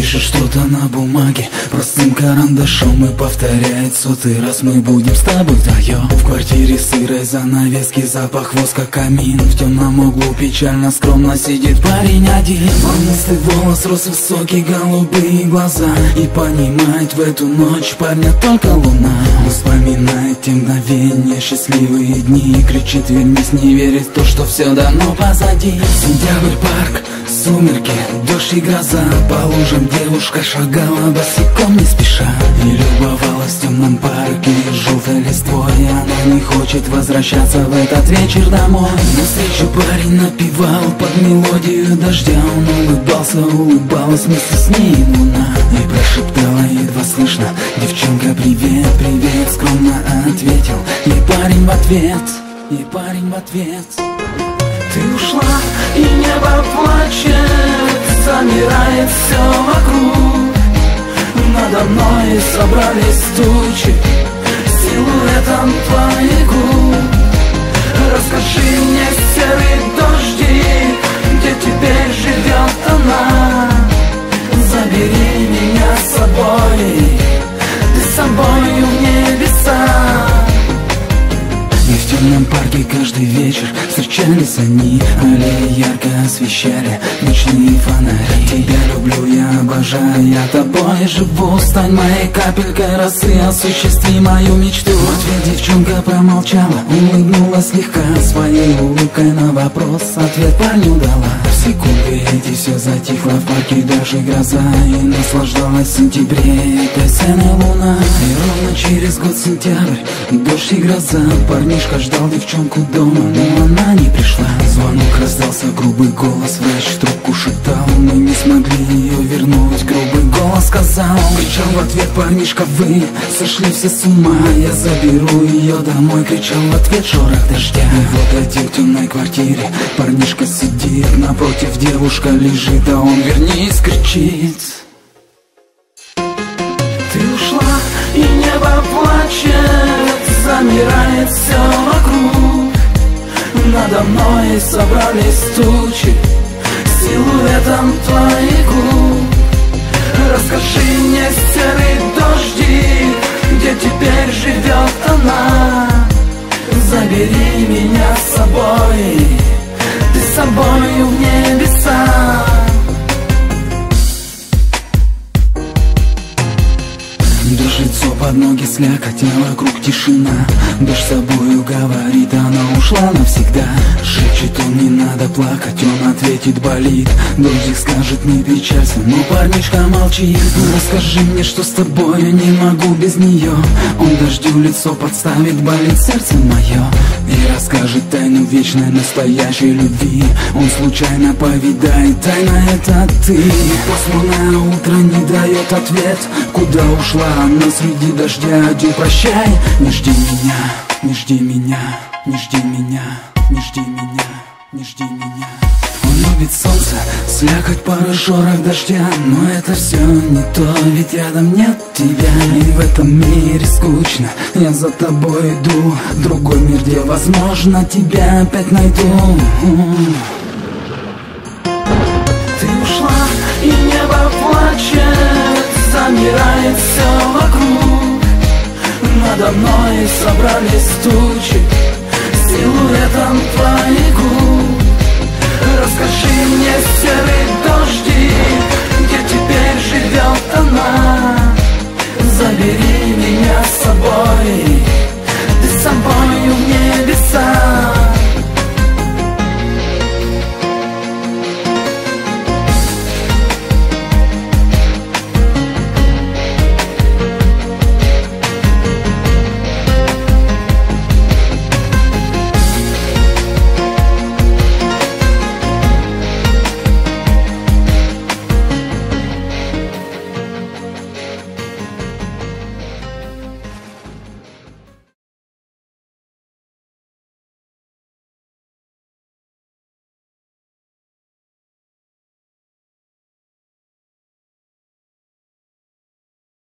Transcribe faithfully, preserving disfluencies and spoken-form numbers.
пишет что-то на бумаге простым карандашом и повторяет сотый раз: мы будем с тобой вдвоем. В квартире сырой занавески, запах воска, камин. В темном углу печально скромно сидит парень один. Волнистый волос, рос высокий, голубые глаза. И понимает, в эту ночь парня только луна. Вспоминает те мгновения, счастливые дни. И кричит: вернись, не верит в то, что все давно позади. Сентябрь, парк, сумерки, дождь и гроза. По лужам девушка шагала босиком не спеша и любовалась в темном парке желтой листвой. И она не хочет возвращаться в этот вечер домой. Навстречу парень напевал под мелодию дождя. Он улыбался, улыбалась вместе с ней луна. И прошептала едва слышно: девчонка, привет, привет. Скромно ответил ей парень в ответ, и парень в ответ: ты ушла, и небо плачет, замирает все вокруг. Надо мной собрались тучи силуэтом твоих губ. Расскажи мне, серый дождик, где теперь живет она. Забери меня с собой, ты с собою в небеса. И в темном парке каждый вечер встречались они. Аллеи ярко освещали ночные фонари. Тебя люблю, я обожаю, я тобой живу. Стань моей капелькой росы, осуществи мою мечту. В ответ девчонка промолчала, улыбнулась слегка. Своей улыбкой на вопрос ответ парню дала. В секунды эти все затихло в парке, даже гроза. И наслаждалась в сентябре этой сценой луна. И ровно через год сентябрь, дождь и гроза. Парнишка ждал девчонку дома, но она не пришла. Звонок раздался, грубый голос, врач в трубку шептал: мы не смогли ее вернуть. Грубый голос сказал, кричал в ответ парнишка: вы сошли все с ума, я заберу ее домой. Кричал в ответ шорох дождя. И вот один в темной квартире парнишка сидит, напротив девушка лежит, а он: вернись, кричит. Ты ушла, и небо плачет, замирает все вокруг. Надо мной собрались тучи силуэтом твоих губ. Расскажи мне, серый дождик, где теперь живет она. Забери меня с собой, ты с собою в небеса. Дождь лицо под ноги, слякоть, а вокруг тишина. Дождь с собою говорит, она ушла навсегда. Шепчет он: не надо плакать, он ответит: болит. Дождик скажет: не печалься, но парнишка молчит. Расскажи мне, что с тобою, не могу без нее. Он дождю лицо подставит, болит сердце мое. И расскажет тайну вечной настоящей любви. Он случайно повидает, тайна это ты. Пасмурное утро не дает ответ, куда ушла она среди дождя. Адью, прощай, не жди меня, не жди меня, не жди меня, не жди меня, не жди меня. Он любит солнце, слякоть, пара, шорох дождя. Но это все не то, ведь рядом нет тебя. И в этом мире скучно, я за тобой иду. Другой мир, где, возможно, тебя опять найду. Ты ушла, и небо плачет, замирает все вокруг. Надо мной собрались тучи силуэтом твоих губ.